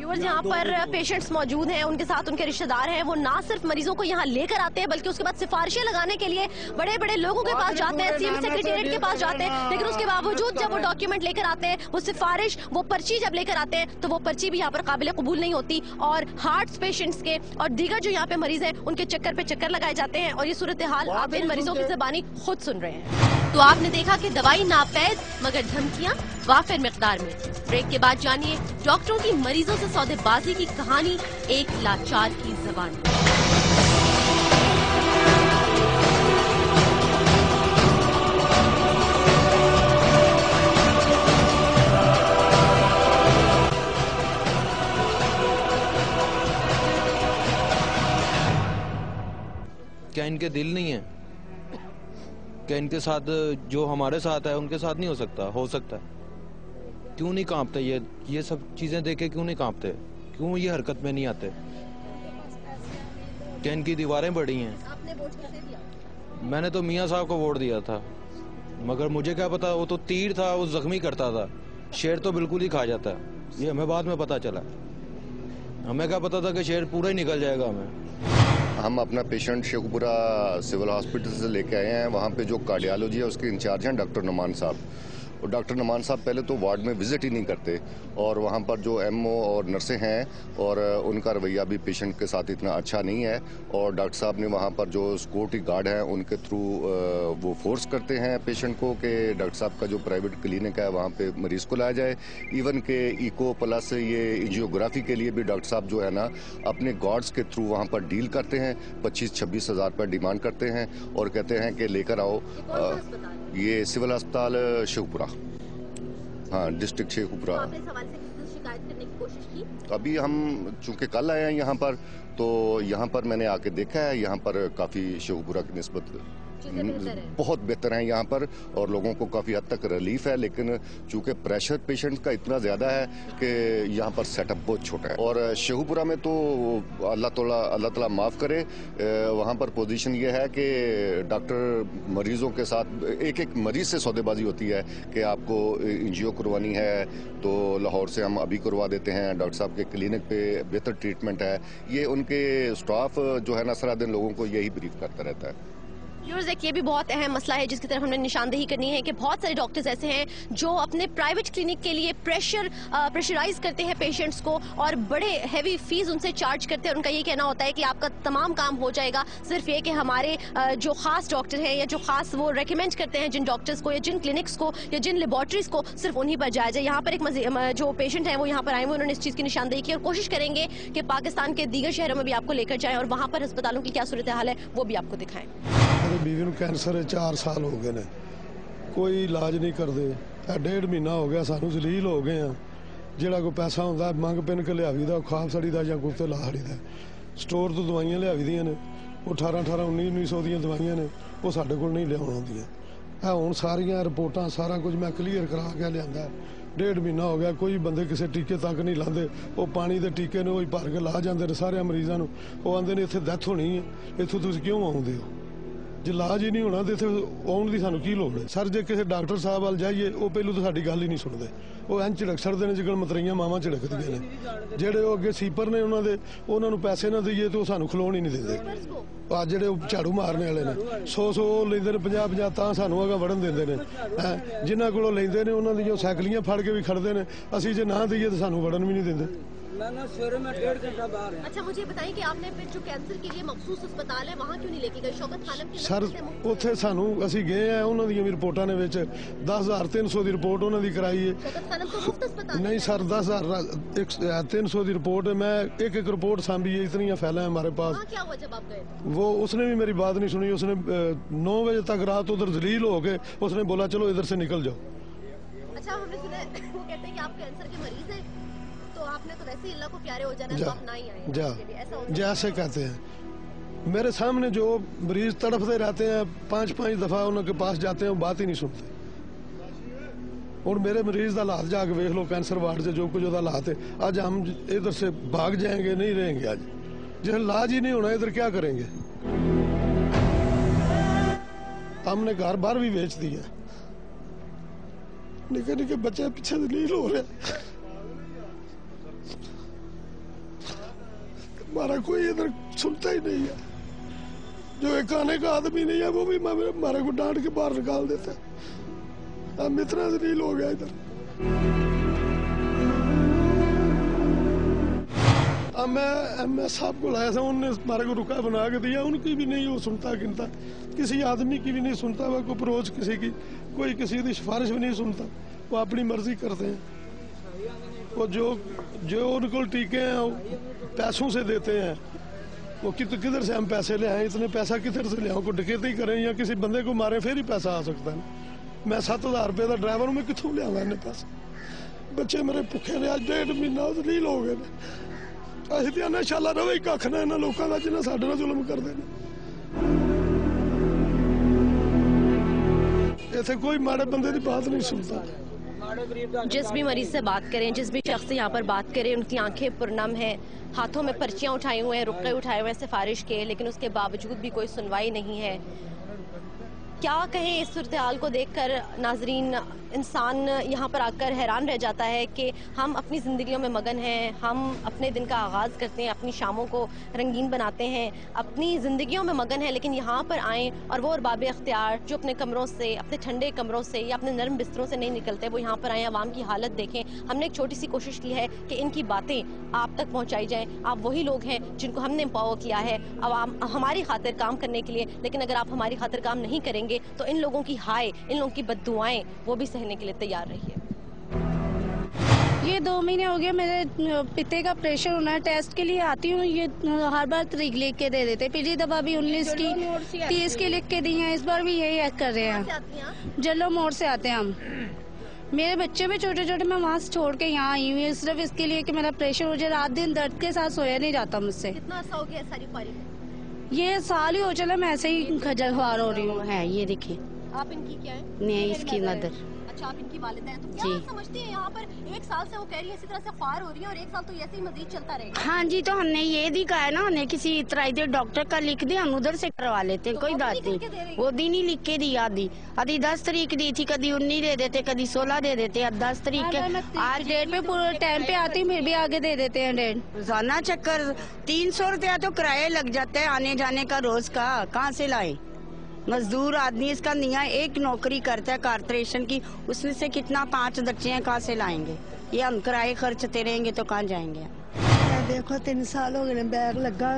व्यूअर्स, यहाँ पर पेशेंट्स मौजूद हैं, उनके साथ उनके रिश्तेदार हैं। वो ना सिर्फ मरीजों को यहाँ लेकर आते हैं बल्कि उसके बाद सिफारिशें लगाने के लिए बड़े बड़े लोगों के पास जाते हैं, सीएम सेक्रेटेरिएट के पास जाते हैं। लेकिन उसके बावजूद जब वो डॉक्यूमेंट लेकर आते हैं, वो सिफारिश, वो पर्ची जब लेकर आते हैं, तो वो पर्ची भी यहाँ पर काबिल कबूल नहीं होती और हार्ट पेशेंट्स के और दीगर जो यहाँ पे मरीज हैं उनके चक्कर पे चक्कर लगाए जाते हैं। और ये सूरत हाल आप इन मरीजों की ज़बानी खुद सुन रहे हैं। तो आपने देखा कि दवाई नापैद मगर धमकियां वाफिर मिकदार में। ब्रेक के बाद जानिए डॉक्टरों की मरीजों से सौदेबाजी की कहानी एक लाचार की ज़बान। क्या इनके दिल नहीं है? क्या इनके साथ जो हमारे साथ है उनके साथ नहीं हो सकता? हो सकता है। क्यों नहीं कांपते ये ये सब चीजें देखे? क्यों नहीं कांपते? क्यों ये हरकत में नहीं आते? क्या इनकी दीवारें बड़ी हैं? आपने वोट किसे दिया? मैंने तो मियाँ साहब को वोट दिया था, मगर मुझे क्या पता, वो तो तीर था, वो जख्मी करता था। शेर तो बिल्कुल ही खा जाता है, ये हमें बाद में पता चला। हमें क्या पता था कि शेर पूरा ही निकल जाएगा हमें। हम अपना पेशेंट शेखुपुरा सिविल हॉस्पिटल से लेके आए हैं। वहाँ पे जो कार्डियोलॉजी है उसके इंचार्ज हैं डॉक्टर नुमान साहब। और डॉक्टर नुमान साहब पहले तो वार्ड में विजिट ही नहीं करते, और वहाँ पर जो एमओ और नर्सें हैं और उनका रवैया भी पेशेंट के साथ इतना अच्छा नहीं है। और डॉक्टर साहब ने वहाँ पर जो सिक्योरिटी गार्ड हैं उनके थ्रू वो फोर्स करते हैं पेशेंट को कि डॉक्टर साहब का जो प्राइवेट क्लिनिक है वहाँ पे मरीज को लाया जाए। इवन के इको प्लस ये एंजियोग्राफी के लिए भी डॉक्टर साहब जो है ना अपने गार्ड्स के थ्रू वहाँ पर डील करते हैं। पच्चीस छब्बीस हज़ार रुपये डिमांड करते हैं और कहते हैं कि लेकर आओ। ये सिविल अस्पताल शेखुपुरा, हाँ, डिस्ट्रिक्ट शेखुपुरा। आपने इस हवाले से शिकायत करने की कोशिश की? अभी हम चूंकि कल आए हैं यहाँ पर, तो यहाँ पर मैंने आके देखा है, यहाँ पर काफ़ी शेखुपुरा की निस्बत बहुत बेहतर है यहाँ पर, और लोगों को काफ़ी हद तक रिलीफ है। लेकिन चूंकि प्रेशर पेशेंट का इतना ज़्यादा है कि यहाँ पर सेटअप बहुत छोटा है। और शेखुपुरा में तो अल्लाह ताला अल्लाह ताला माफ़ करे, वहाँ पर पोजीशन ये है कि डॉक्टर मरीज़ों के साथ एक एक मरीज़ से सौदेबाजी होती है कि आपको एंजियो करवानी है तो लाहौर से हम अभी करवा देते हैं, डॉक्टर साहब के क्लिनिक पे बेहतर ट्रीटमेंट है। ये उनके स्टाफ जो है ना सारा दिन लोगों को यही ब्रीफ करता रहता है। व्यूअर्स, एक ये भी बहुत अहम मसला है जिसकी तरफ हमने निशानदेही करनी है कि बहुत सारे डॉक्टर्स ऐसे हैं जो अपने प्राइवेट क्लिनिक के लिए प्रेशर प्रेशराइज करते हैं पेशेंट्स को और बड़े हैवी फीस उनसे चार्ज करते हैं। उनका ये कहना होता है कि आपका तमाम काम हो जाएगा, सिर्फ ये कि हमारे जो खास डॉक्टर हैं या जो खास वो रेकमेंड करते हैं जिन डॉक्टर्स को या जिन क्लिनिक्स को या जिन लेबॉर्ट्रीज को, सिर्फ उन्हीं पर जाया जाए। यहाँ पर एक जो पेशेंट है वो यहाँ पर आए हुए, उन्होंने इस चीज़ की निशानदेही की और कोशिश करेंगे कि पाकिस्तान के दीगर शहरों में भी आपको लेकर जाएं और वहाँ पर अस्पतालों की क्या सूरत हाल है वो भी आपको दिखाएं। बीवी ਨੂੰ कैंसर चार साल हो गए ने, कोई इलाज नहीं करते। डेढ़ महीना हो गया सानू जलील हो गए हैं। ਜਿਹੜਾ ਕੋਈ ਪੈਸਾ ਹੁੰਦਾ ਮੰਗ ਪਿੰਨ ਕੇ ਲਿਆਵੀਦਾ, ਖਾਬ ਸੜੀਦਾ ਜਾਂ ਕੁੱਤੇ ਲਾ ਹੜੀਦਾ। ਸਟੋਰ ਤੋਂ ਦਵਾਈਆਂ ਲਿਆਵੀਦੀਆਂ ਨੇ, ਉਹ ਅਠਾਰਾਂ ਅਠਾਰਾਂ ਉੱਨੀ ਉੱਨੀ ਸੌ ਦੀਆਂ ਦਵਾਈਆਂ ਨੇ, ਉਹ ਸਾਡੇ ਕੋਲ ਨਹੀਂ ਲਿਆਉਣ ਆਉਂਦੀਆਂ। ਇਹ ਹੁਣ ਸਾਰੀਆਂ ਰਿਪੋਰਟਾਂ ਸਾਰਾ ਕੁਝ ਮੈਂ ਕਲੀਅਰ ਕਰਾ ਕੇ ਲਿਆਂਦਾ। डेढ़ महीना हो गया, कोई बंदे किसी टीके तक नहीं लाते। वो पानी के टीके ने वही भर के ला जाते सारे मरीजों को। वो आते ने इतने डेथ होनी है, इतों तुम क्यों आउंदे हो? जे इलाज ही नहीं होना तो इतने आने की सानू की लोड़ है? सर जे किसी डॉक्टर साहब वाल जाइए वो पहलू तो साडी गल ही नहीं सुनते। वो इंज झिड़क छड़ते हैं जिकन मतरइयां मावां झिड़कदियां ने। ਜਿਹੜੇ ਉਹ ਅੱਗੇ ਸੀਪਰ ਨੇ ਉਹਨਾਂ ਦੇ ਉਹਨਾਂ ਨੂੰ ਪੈਸੇ ਨਾ ਦਈਏ ਤੇ ਉਹ ਸਾਨੂੰ ਖਲੋਣ ਹੀ ਨਹੀਂ ਦਿੰਦੇ। ਆ ਜਿਹੜੇ ਝਾੜੂ ਮਾਰਨੇ ਵਾਲੇ ਨੇ ਸੌ ਸੌ ਲੈਂਦੇ ਨੇ, ਪੰਜਾਹ ਪੰਜਾਹ ਤਾਂ ਸਾਨੂੰ ਅਗਾ ਵੜਨ ਦਿੰਦੇ ਨੇ। ਜਿਨ੍ਹਾਂ ਕੋਲੋਂ ਲੈਂਦੇ ਨੇ ਉਹਨਾਂ ਦੀਆਂ ਸਾਈਕਲੀਆਂ ਫੜ ਕੇ ਵੀ ਖੜਦੇ ਨੇ। ਅਸੀਂ ਜੇ ਨਾ ਦਈਏ ਤਾਂ ਸਾਨੂੰ ਵੜਨ ਵੀ ਨਹੀਂ ਦਿੰਦੇ। ना ना सवेरे में डेढ़ घंटा बाहर है। अच्छा, मुझे बताइए कि आपने फिर जो कैंसर के लिए मखसूस अस्पताल है वहाँ क्यों नहीं लेके गए? शौकत खानम के सर ਉੱਥੇ ਸਾਨੂੰ ਅਸੀਂ ਗਏ ਆ, ਉਹਨਾਂ ਦੀਆਂ ਵੀ ਰਿਪੋਰਟਾਂ ਨੇ ਵਿੱਚ दस हज़ार तीन सौ ਦੀ ਰਿਪੋर्ट ਉਹਨਾਂ ਦੀ ਕਰਾਈ ਹੈ। शौकत खानम तो मुफ्त अस्पताल नहीं सर, दस हजार तीन सौ की रिपोर्ट है। मैं एक एक रिपोर्ट सांभी है, इतनी फैला है हमारे पास। क्या हुआ जब आप गए? वो उसने भी मेरी बात नहीं सुनी। उसने नौ बजे तक रात उधर जलील हो गए, उसने बोला चलो इधर से निकल जाओ। अच्छा, हमने सुना वो कहते हैं कि आप कैंसर के मरीज हैं तो आपने तो वैसे ही अल्लाह को प्यारे हो जाना, तो आप ना ही आए। जा जैसे कहते हैं मेरे सामने जो मरीज तड़पते रहते हैं, पांच पांच दफा उनके पास जाते हैं, वो बात ही नहीं सुनते। और मेरे मरीज का हालात जाके देख लो, कैंसर वार्ड से जो कुछ हालात है। आज हम इधर से भाग जाएंगे, नहीं रहेंगे। आज जब इलाज ही नहीं होना इधर क्या करेंगे? हमने घर बार भी बेच दिया, निके निके बच्चे पीछे दलील हो रहे। हमारा कोई इधर सुनता ही नहीं है। जो एक आने का आदमी नहीं है वो भी हमारे को डांट के बाहर निकाल देता है। हम इतना जलील हो गया इधर। अब मैं एम एस साहब को लाया था, उन्होंने हमारे को रुका बना के दिया, उनकी भी नहीं वो सुनता गिनता, किसी आदमी की भी नहीं सुनता, वह कोई अप्रोच किसी की, कोई किसी की सिफारिश भी नहीं सुनता, वो अपनी मर्जी करते हैं। वो जो जो उनको टीके हैं वो पैसों से देते हैं। वो कित किधर से हम पैसे ले आए, इतने पैसा किधर से ले आओ, को डकैती करें या किसी बंदे को मारे फिर ही पैसा आ सकता है। मैं सत्त हजार रुपये का ड्राइवर में कितों लिया इन्ने पैसे? बच्चे मेरे भुखे ने आज डेढ़ महीना जलील हो गए। ਅਸੀਂ ਤੇ ਆਨਾ ਇਨਸ਼ਾਅੱਲਾ ਰਵੇ ਹੀ ਕੱਖ ਨਾ ਇਹਨਾਂ ਲੋਕਾਂ ਦਾ ਜਿਹਨਾਂ ਸਾਡੇ ਨਾਲ ਜ਼ੁਲਮ ਕਰਦੇ ਨੇ। ਇੱਥੇ ਕੋਈ ਮਾੜੇ ਬੰਦੇ ਦੀ बात नहीं सुनता। जिस भी मरीज से बात करें, जिस भी शख्स से यहाँ पर बात करें, उनकी आंखें पुरनम हैं, हाथों में पर्चियाँ उठाए हुए हैं, रुक्के उठाए हुए हैं सिफारिश के, लेकिन उसके बावजूद भी कोई सुनवाई नहीं है। क्या कहें इस सूरत हाल को देखकर नाजरीन, इंसान यहाँ पर आकर हैरान रह जाता है कि हम अपनी ज़िंदगियों में मगन हैं, हम अपने दिन का आगाज़ करते हैं, अपनी शामों को रंगीन बनाते हैं, अपनी ज़िंदगियों में मगन हैं, लेकिन यहाँ पर आएँ और वो अरबाब अख्तियार जो अपने कमरों से, अपने ठंडे कमरों से या अपने नरम बिस्तरों से नहीं निकलते, वो यहाँ पर आएँ, आवाम की हालत देखें। हमने एक छोटी सी कोशिश की है कि इनकी बातें आप तक पहुँचाई जाएँ। आप वही लोग हैं जिनको हमने एम्पावर किया है आवाम हमारी खातिर काम करने के लिए, लेकिन अगर आप हमारी खातिर काम नहीं करेंगे तो इन लोगों की हाय, इन लोगों की बद्दुआएं वो भी सहने के लिए तैयार रहिए। ये दो महीने हो गए, मेरे पिते का प्रेशर होना है, टेस्ट के लिए आती हूँ, ये हर बार तारीख लिख के दे देते। पिछली दफा भी उन्नीस की तीस की लिख के दी हैं, इस बार भी यही ऐड कर रहे हैं। जल्लो मोड़ से आते हैं हम। मेरे बच्चे भी छोटे छोटे, मैं वहाँ से छोड़ के यहाँ आई हुई सिर्फ इसके लिए कि मेरा प्रेशर हो जाए। रात दिन दर्द के साथ सोया नहीं जाता मुझसे। कितना अर्सा हो गया सारी ख्वारी में? ये साल ही हो चला, मैं ऐसे ही खजल ख्वार हो रही हूँ। है ये देखिए। आप इनकी क्या है? नहीं, इसकी मदर। अच्छा, आप इनकी वालिदा हैं, तो क्या आप समझती हैं यहाँ पर एक साल से वो कह रही है इसी तरह से ख्वार हो रही है और एक साल तो ऐसे ही मजीद चलता रहेगा? हाँ जी, तो हमने ये दिखा है ना, हमने किसी इतराई डॉक्टर का लिख दिया, हम उधर से करवा लेते, तो कोई बात नहीं। वो दिन ही लिख के दी, आधी आधी दस तारीख दी थी, कभी उन्नीस दे देते, कभी सोलह दे देते, अब दस तारीख के आज डेट पे पूरे टाइम पे आती, फिर भी आगे दे देते हैं डेट। रोजाना चक्कर तीन सौ रुपया तो किराया लग जाता है आने जाने का रोज का, कहाँ से लाए? मजदूर आदमी इसका निया एक नौकरी करता है कारपोरेशन की, उसमें से कितना पांच बच्चे हैं, कहाँ से लाएंगे? ये हम किराए खर्चते रहेंगे तो कहाँ जाएंगे? देखो तीन साल हो गए बैग लगा,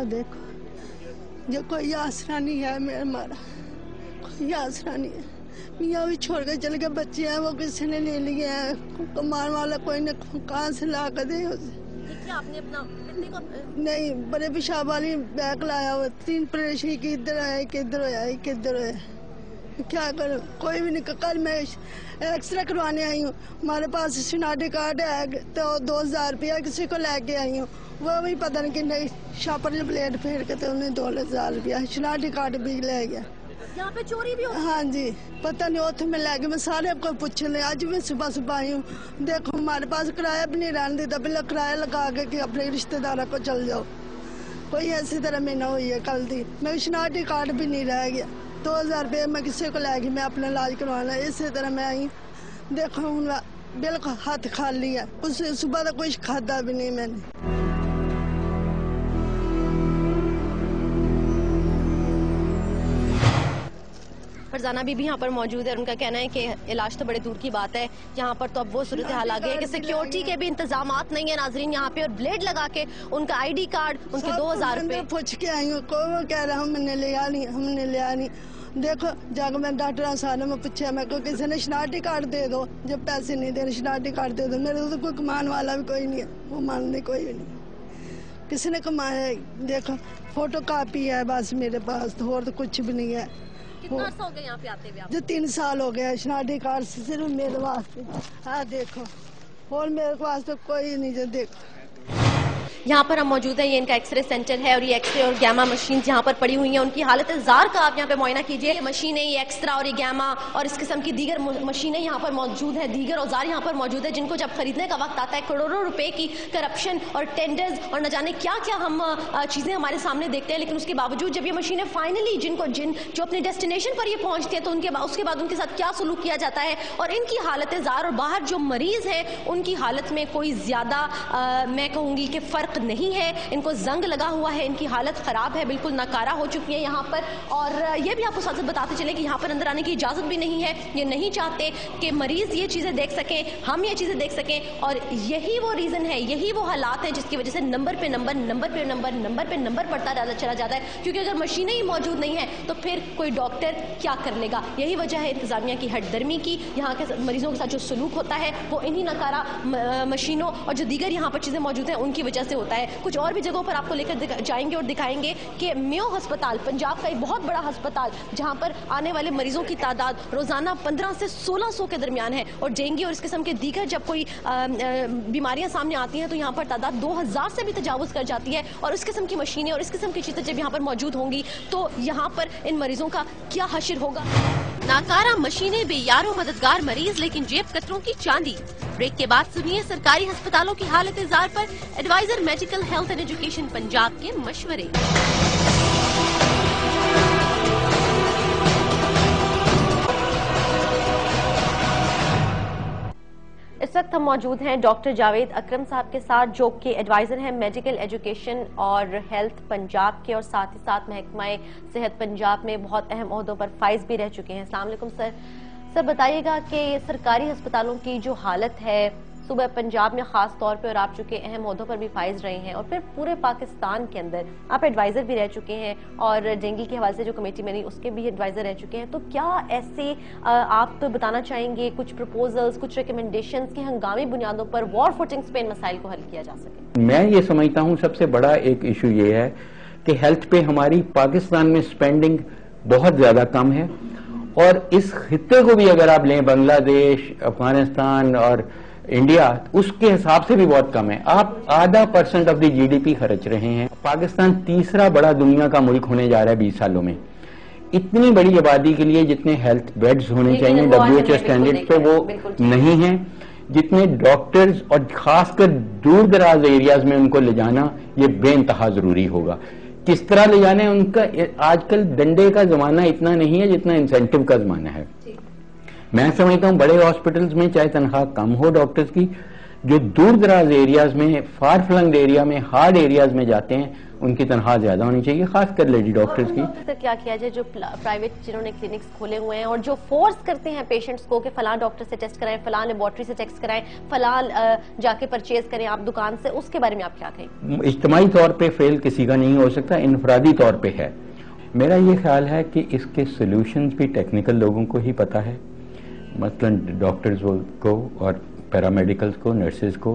देखो जो कोई आसरा नहीं है मेरा, हमारा कोई आसरा नहीं है। मियाँ भी छोड़ कर चले गए, बच्चे हैं वो किसी ने ले लिए हैं, कमाने वाला कोई ने कहाँ से ला कर दे उसे। आपने अपना को... नहीं, बड़े पेशाब वाली बैग लाया हुआ, तीन परेशानी की, इधर आया किधर आया किधर आया, क्या करूं? कोई भी नहीं। कल मैं एक्सरे करवाने आई हूँ, हमारे पास शनाख्ती कार्ड है तो दो हजार रुपया किसी को लेके आई हूँ, वो भी पता नहीं कि शापर प्लेट फेर के तो उन्हें दो हजार रुपया शनाख्ती कार्ड भी ले गया। यहाँ पे चोरी भी होती? हाँ जी, पता नहीं उथे में लैके मैं सारे को पूछ ले, आज भी सुबह सुबह आई हूँ। देखो हमारे पास किराया भी नहीं रहने देता, पहले किराया लगा के कि अपने रिश्तेदारों को चल जाओ। कोई ऐसी तरह में ना हुई है कल दी, मैं शनाख्ती कार्ड भी नहीं रह गया, दो हजार रुपये मैं किसी को लै गई, मैं अपना इलाज करवाना, इसी तरह मैं आई। देखो हूँ बिल्कुल हाथ खाली है, उस सुबह तक कुछ खादा भी नहीं मैंने। फरजाना बीबी यहाँ पर मौजूद है, उनका कहना है कि इलाज तो बड़े दूर की बात है, यहाँ पर तो अब वो सूरत हाल आ गई है कि सिक्योरिटी के भी इंतजामात नहीं है नाजरीन यहाँ पे, और ब्लेड लगा के उनका आईडी कार्ड, उनके दो हजार रुपए पूछ के आई हूँ, कोई कह रहा हमने लिया नहीं, हमने लिया नहीं। देखो जाकर मैं डॉक्टर सारे में पूछा, मैं को किसी ने शनाख्ती कार्ड दे दो, जब पैसे नहीं दे रहे शनाख्ती कार्ड दे दो। मेरे तो कोई कमान वाला भी कोई नहीं है, वो मानने कोई भी नहीं, किसी ने कमाया है। देखो फोटो कापी है बस मेरे पास, तो और तो कुछ भी नहीं है। कितना अर्सा हो गया यहाँ पे आते हुए? जो तीन साल हो गया शनाख्ती कार्ड सिर्फ मेरे वास्ते। हाँ देखो, और मेरे वास्ते कोई नहीं। जो देखो यहाँ पर हम मौजूद है, ये इनका एक्सरे सेंटर है और ये एक्सरे और गैमा मशीन यहाँ पर पड़ी हुई हैं, उनकी हालत जार का आप यहाँ पे मुआयना कीजिए। ये मशीनें, ये एक्सरा और ये गैमा और इस किस्म की दीगर मशीनें यहाँ पर मौजूद है, दीगर औजार यहाँ पर मौजूद है, जिनको जब खरीदने का वक्त आता है करोड़ों रुपए की करप्शन और टेंडर्स और न जाने क्या क्या हम चीजें हमारे सामने देखते हैं, लेकिन उसके बावजूद जब ये मशीनें फाइनली जिनको जिन जो अपने डेस्टिनेशन पर ये पहुंचते हैं तो उनके उसके बाद उनके साथ क्या सलूक किया जाता है और इनकी हालत जार, और बाहर जो मरीज है उनकी हालत में कोई ज्यादा मैं कहूँगी कि फर्क तक नहीं है, इनको जंग लगा हुआ है, इनकी हालत खराब है, बिल्कुल नाकारा हो चुकी है यहाँ पर। और ये भी आपको साथ बताते चले कि यहाँ पर अंदर आने की इजाजत भी नहीं है। ये नहीं चाहते कि मरीज ये चीजें देख सकें, हम ये चीजें देख सकें, और यही वो रीजन है, यही वो हालात है जिसकी वजह से नंबर पे नंबर नंबर पे नंबर नंबर पे नंबर बढ़ता चला जाता है। क्योंकि अगर मशीनें ही मौजूद नहीं है तो फिर कोई डॉक्टर क्या कर लेगा। यही वजह है इंतजामिया की हटदर्मी की। यहाँ के मरीजों के साथ जो सलूक होता है वो इन्हीं नकारा मशीनों और जो दीगर यहाँ पर चीजें मौजूद हैं उनकी वजह से होता है। कुछ और भी जगहों पर आपको लेकर जाएंगे और दिखाएंगे कि मेयो अस्पताल, पंजाब का एक बहुत बड़ा अस्पताल, जहाँ पर आने वाले मरीजों की तादाद रोजाना पंद्रह से सोलह सौ के दरमियान है, और डेंगू और इस किस्म के दीगर जब कोई बीमारियां सामने आती हैं तो यहाँ पर तादाद दो हजार से भी तजावुज कर जाती है। और इस किस्म की मशीनें और इस किस्म की चीजें जब यहाँ पर मौजूद होंगी तो यहाँ पर इन मरीजों का क्या हश्र होगा। नाकारा मशीनें, बेयारो मददगार मरीज, लेकिन जेब कतरों की चांदी। ब्रेक के बाद सुनिए सरकारी अस्पतालों की हालत इज़ार पर advisor medical health and education Punjab के मशवरे। इस वक्त हम मौजूद हैं डॉक्टर जावेद अकरम साहब के साथ, जो कि एडवाइजर हैं मेडिकल एजुकेशन और हेल्थ पंजाब के, और साथ ही साथ महकमा सेहत पंजाब में बहुत अहम ओहदों पर फाइज भी रह चुके हैं। अस्सलाम वालेकुम सर। सर बताइएगा कि सरकारी अस्पतालों की जो हालत है सुबह पंजाब में खास तौर पे, और आप चुके अहम ओहदों पर भी फाइज रहे हैं और फिर पूरे पाकिस्तान के अंदर आप एडवाइजर भी रह चुके हैं, और डेंगू के हवाले से जो कमेटी बनी उसके भी एडवाइजर रह चुके हैं। तो क्या ऐसे आप तो बताना चाहेंगे कुछ प्रपोजल्स, कुछ रिकमेंडेशंस की हंगामी बुनियादों पर वॉर फुटिंग्स पे इन मसाइल को हल किया जा सके? मैं ये समझता हूँ सबसे बड़ा एक इशू ये है कि हेल्थ पे हमारी पाकिस्तान में स्पेंडिंग बहुत ज्यादा कम है, और इस खित्ते को भी अगर आप लें, बांग्लादेश, अफगानिस्तान और इंडिया, उसके हिसाब से भी बहुत कम है। आप आधा परसेंट ऑफ द जीडीपी खर्च रहे हैं। पाकिस्तान तीसरा बड़ा दुनिया का मुल्क होने जा रहा है बीस सालों में। इतनी बड़ी आबादी के लिए जितने हेल्थ बेड्स होने चाहिए डब्ल्यू एच ओ स्टैंडर्ड पे वो नहीं है, जितने डॉक्टर्स और खासकर दूर दराज एरियाज में उनको ले जाना ये बेइंतहा जरूरी होगा। किस तरह ले जाने उनका, आजकल डंडे का जमाना इतना नहीं है जितना इंसेंटिव का जमाना है। मैं समझता हूँ बड़े हॉस्पिटल्स में चाहे तनख्वाह कम हो डॉक्टर्स की, जो दूर दराज एरियाज में, फार फ्लंग एरिया में, हार्ड एरियाज में जाते हैं, उनकी तनख्वाह ज्यादा होनी चाहिए, खासकर लेडी डॉक्टर्स की। तो क्या किया जाए जो प्राइवेट जिन्होंने क्लिनिक्स खोले हुए हैं और जो फोर्स करते हैं पेशेंट्स को कि फलां डॉक्टर से टेस्ट कराएं, फलां लेबोरेटरी से टेस्ट कराएं, फलां जाके परचेज करें आप दुकान से, उसके बारे में आप क्या कहें? इज्तिमाई तौर पे फेल किसी का नहीं हो सकता, इनफरादी तौर पे है। मेरा ये ख्याल है कि इसके सोल्यूशंस भी टेक्निकल लोगों को ही पता है, मसलन डॉक्टर्स को और पैरामेडिकल्स को, नर्सेज को,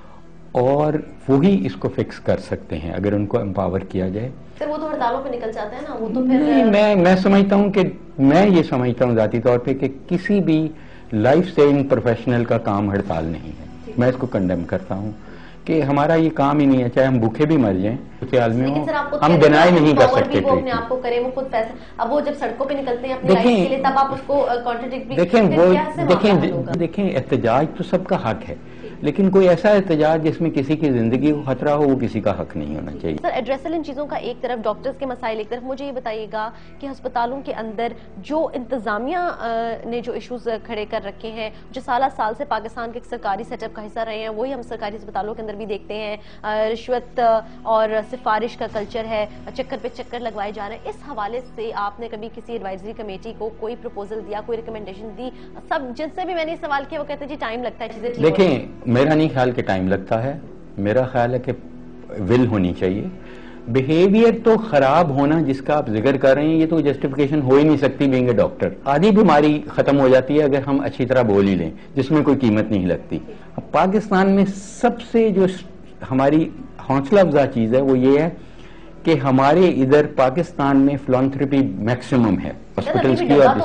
और वही इसको फिक्स कर सकते हैं अगर उनको एम्पावर किया जाए। फिर वो तो हड़तालों पे निकल जाता है ना, वो तो फिर नहीं, मैं मैं समझता हूँ कि मैं ये समझता हूँ जाती तौर पे कि किसी भी लाइफ सेविंग प्रोफेशनल का काम हड़ताल नहीं है। मैं इसको कंडेम करता हूँ कि हमारा ये काम ही नहीं है, चाहे हम भूखे भी मर जाएं, ख्याल में हो, हम डिनाई नहीं कर सकते। वो अपने आप को करें, वो खुद पैसा, अब वो जब सड़कों पे निकलते हैं अपनी लाइफ के लिए, तब आप उसको कॉन्ट्रडिक्ट भी देखें। वो देखें देखें एहतजाज तो सबका हक है, लेकिन कोई ऐसा एहतजाज जिसमें किसी की जिंदगी को खतरा हो, वो किसी का हक नहीं होना चाहिए। सर एड्रेसल इन चीजों का एक तरफ, डॉक्टर्स के मसाइल एक तरफ, मुझे ये बताइएगा कि अस्पतालों के अंदर जो इंतजामिया ने जो इश्यूज खड़े कर रखे हैं, जो साल साल से पाकिस्तान के सरकारी सेटअप का हिस्सा रहे हैं, वही हम सरकारी अस्पतालों के अंदर भी देखते हैं। रिश्वत और सिफारिश का कल्चर है, चक्कर पे चक्कर लगवाए जा रहे हैं। इस हवाले से आपने कभी किसी एडवाइजरी कमेटी को कोई प्रपोजल दिया, कोई रिकमेंडेशन दी? सब जिनसे भी मैंने सवाल किया वो कहते हैं जी टाइम लगता है चीजें। देखें, मेरा नहीं ख्याल कि टाइम लगता है, मेरा ख्याल है कि विल होनी चाहिए। बिहेवियर तो खराब होना जिसका आप जिक्र कर रहे हैं, ये तो जस्टिफिकेशन हो ही नहीं सकती बीइंग ए डॉक्टर। आधी बीमारी खत्म हो जाती है अगर हम अच्छी तरह बोल ही लें, जिसमें कोई कीमत नहीं लगती। अब पाकिस्तान में सबसे जो हमारी हौसला अफजा चीज है वो ये है कि हमारे इधर पाकिस्तान में फिलॉन्थ्रपी मैक्सिमम है हॉस्पिटल्स की और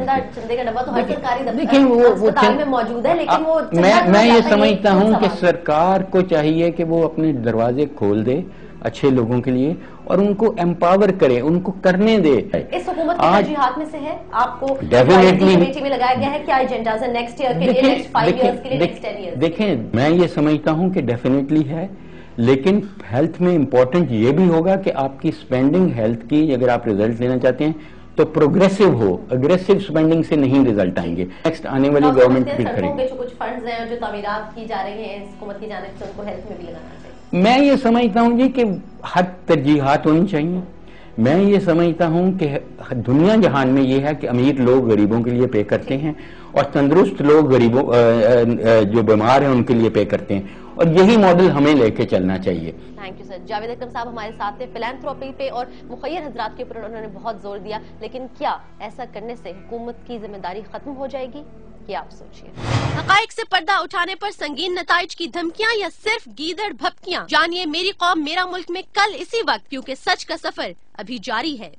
देखिए वो वो में मौजूद है, लेकिन वो मैं मैं ये समझता हूँ कि सरकार को चाहिए कि वो अपने दरवाजे खोल दे अच्छे लोगों के लिए और उनको एम्पावर करे, उनको करने दे। इस हुकूमत की तरजीहात में से है, आपको डेफिनेटली कमेटी में लगाया गया है, क्या एजेंडा है नेक्स्ट ईयर के लिए, नेक्स्ट फाइव इयर्स के लिए, नेक्स्ट टेन इयर्स? देखें, मैं ये समझता हूँ कि डेफिनेटली है, लेकिन हेल्थ में इंपॉर्टेंट ये भी होगा कि आपकी स्पेंडिंग हेल्थ की अगर आप रिजल्ट लेना चाहते हैं तो प्रोग्रेसिव हो, अग्रेसिव स्पेंडिंग से नहीं रिजल्ट आएंगे। नेक्स्ट आने वाली गवर्नमेंट भी करेगी। जो कुछ फंड्स हैं जो तामीरात की जा रही हैं हुकूमत की जानिब से, उनको हेल्थ में भी लगाना चाहिए। मैं ये समझता हूँ जी कि हर तरजीहात होनी चाहिए। मैं ये समझता हूँ कि दुनिया जहान में ये है कि अमीर लोग गरीबों के लिए पे करते हैं और तंदुरुस्त लोग गरीबों जो बीमार हैं उनके लिए पे करते हैं, और यही मॉडल हमें लेके चलना चाहिए। Thank you sir. Javed Akram साहब हमारे साथ थे। फिलैंथ्रोपी पे और मुखय्यर हजरात के ऊपर उन्होंने बहुत जोर दिया, लेकिन क्या ऐसा करने से हुकूमत की जिम्मेदारी खत्म हो जाएगी? क्या आप सोचिए। हकाइक से पर्दा उठाने पर संगीन नताइज की धमकियां या सिर्फ गीदड़ भपकियां? जानिए मेरी कौम मेरा मुल्क में कल इसी वक्त, क्योंकि सच का सफर अभी जारी है।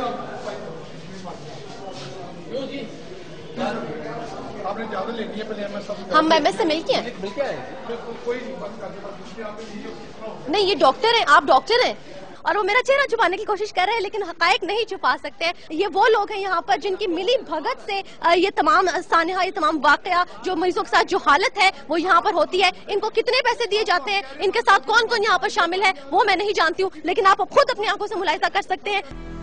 हम एम एस से मिल के हैं। नहीं, ये डॉक्टर हैं, आप डॉक्टर हैं, और वो मेरा चेहरा छुपाने की कोशिश कर रहे हैं, लेकिन हकायक नहीं छुपा सकते। ये वो लोग हैं यहाँ पर जिनकी मिली भगत से ये तमाम सानिहा, ये तमाम वाकया जो मरीजों के साथ जो हालत है वो यहाँ पर होती है। इनको कितने पैसे दिए जाते हैं, इनके साथ कौन कौन यहाँ पर शामिल है वो मैं नहीं जानती हूँ, लेकिन आप खुद अपनी आंखों से मुलाहिजा कर सकते हैं।